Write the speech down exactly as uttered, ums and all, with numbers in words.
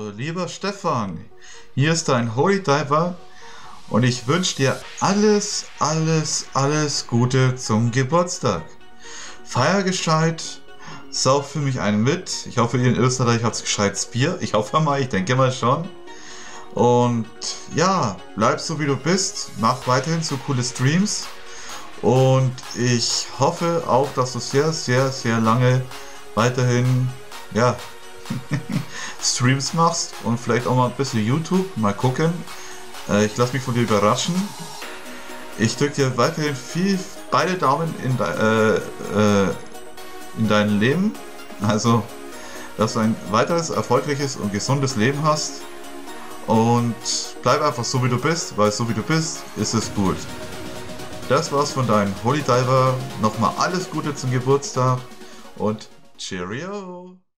Also, lieber Stefan, hier ist dein Holy Diver und ich wünsche dir alles, alles, alles Gute zum Geburtstag. Feier gescheit, sauf für mich einen mit. Ich hoffe, ihr in Österreich habt gescheites Bier. Ich hoffe mal, ich denke mal schon. Und ja, bleib so wie du bist, mach weiterhin so coole Streams. Und ich hoffe auch, dass du sehr, sehr, sehr lange weiterhin, ja, Streams machst und vielleicht auch mal ein bisschen YouTube, mal gucken. Äh, ich lasse mich von dir überraschen. Ich drücke dir weiterhin viel, beide Daumen in, de, äh, äh, in dein Leben. Also, dass du ein weiteres erfolgreiches und gesundes Leben hast. Und bleib einfach so wie du bist, weil so wie du bist, ist es gut. Das war's von deinem Holy Diver. Nochmal alles Gute zum Geburtstag und Cheerio!